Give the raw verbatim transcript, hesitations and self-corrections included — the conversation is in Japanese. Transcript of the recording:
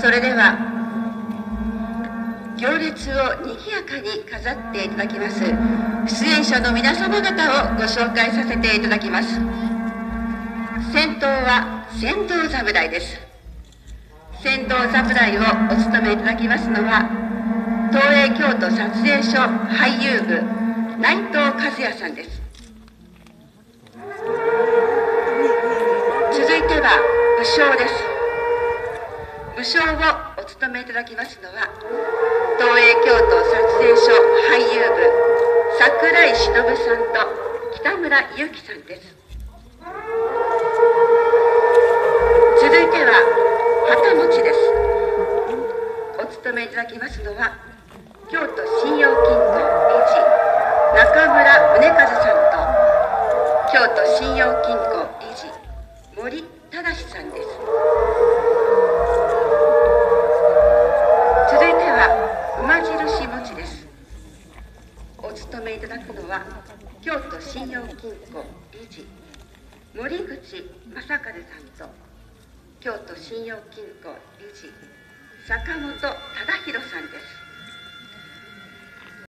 それでは行列をにぎやかに飾っていただきます出演者の皆様方をご紹介させていただきます。先頭は船頭侍です。船頭侍をお務めいただきますのは東映京都撮影所俳優部内藤和也さんです。続いては武将です。武将をお務めいただきますのは東映京都撮影所俳優部櫻井忍さんと北村祐樹さんです。続いては旗持ちです。お務めいただきますのは京都信用金庫理事中村宗和さんと京都信用金庫理事森忠さんです。続いては馬印持ちです。お務めいただくのは京都信用金庫理事森口正和さんと京都信用金庫理事坂本忠弘さんです。